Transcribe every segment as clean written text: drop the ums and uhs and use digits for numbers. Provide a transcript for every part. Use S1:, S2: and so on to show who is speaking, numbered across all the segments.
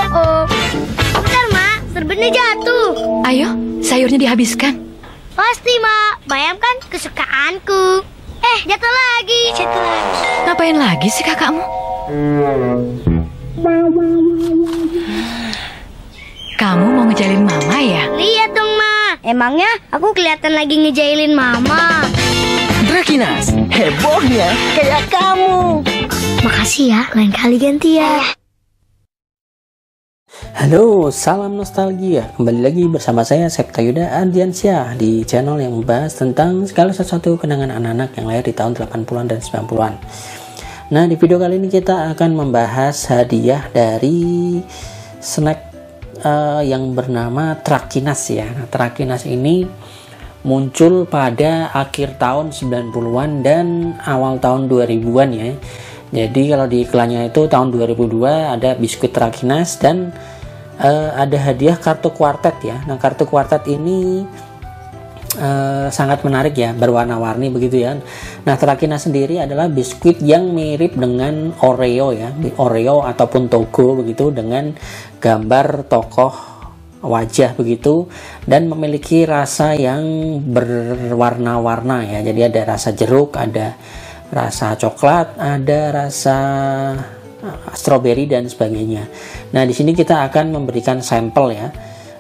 S1: Om. Bentar, Mak. Serbennya jatuh.
S2: Ayo, sayurnya dihabiskan.
S1: Pasti, Mak. Bayam kan kesukaanku. Jatuh lagi.
S2: Ngapain lagi sih kakakmu? Kamu mau ngejalin mama ya?
S1: Lihat dong, Ma. Emangnya aku kelihatan lagi ngejailin Mama?
S3: Trakinas, hebohnya kayak kamu.
S1: Makasih ya, lain kali ganti ya.
S4: Halo, salam nostalgia. Kembali lagi bersama saya Septa Yuda Ardiansyah di channel yang membahas tentang segala sesuatu kenangan anak-anak yang lahir di tahun 80-an dan 90-an. Nah, di video kali ini kita akan membahas hadiah dari snack yang bernama Trakinas ya. Nah, Trakinas ini muncul pada akhir tahun 90-an dan awal tahun 2000-an ya. Jadi kalau di iklannya itu tahun 2002 ada biskuit Trakinas dan ada hadiah kartu kuartet ya. Nah, kartu kuartet ini sangat menarik ya, berwarna-warni begitu ya. Nah, Trakinas sendiri adalah biskuit yang mirip dengan Oreo ya, Oreo ataupun Togo begitu, dengan gambar tokoh wajah begitu, dan memiliki rasa yang berwarna-warna ya. Jadi ada rasa jeruk, ada rasa coklat, ada rasa stroberi dan sebagainya. Nah, di sini kita akan memberikan sampel ya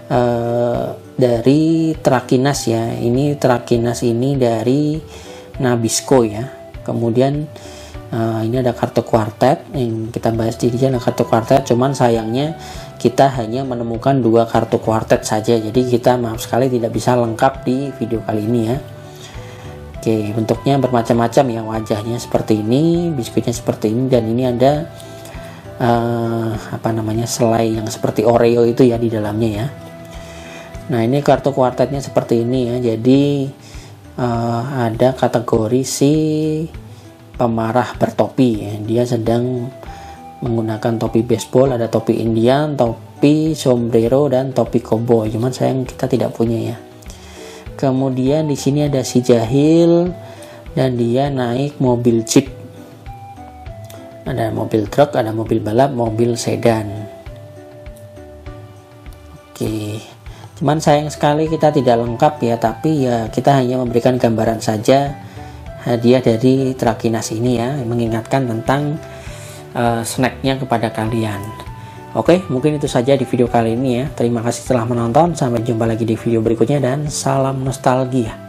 S4: dari Trakinas ya. Ini Trakinas ini dari Nabisco ya. Kemudian ini ada kartu kuartet yang kita bahas di sini, ada kartu kuartet. Cuman sayangnya kita hanya menemukan 2 kartu kuartet saja. Jadi kita maaf sekali tidak bisa lengkap di video kali ini ya. Oke, bentuknya bermacam-macam ya, wajahnya seperti ini, biskuitnya seperti ini, dan ini ada selai yang seperti Oreo itu ya di dalamnya ya. Nah, ini kartu kuartetnya seperti ini ya. Jadi ada kategori si pemarah bertopi ya. Dia sedang menggunakan topi baseball, ada topi Indian, topi sombrero, dan topi cowboy. Cuman sayang kita tidak punya ya. Kemudian di sini ada si jahil dan dia naik mobil jeep. Ada mobil truk, ada mobil balap, mobil sedan. Oke. Cuman sayang sekali kita tidak lengkap ya, tapi ya kita hanya memberikan gambaran saja hadiah dari Trakinas ini ya, mengingatkan tentang snacknya kepada kalian. Oke, mungkin itu saja di video kali ini ya. Terima kasih telah menonton, sampai jumpa lagi di video berikutnya dan salam nostalgia.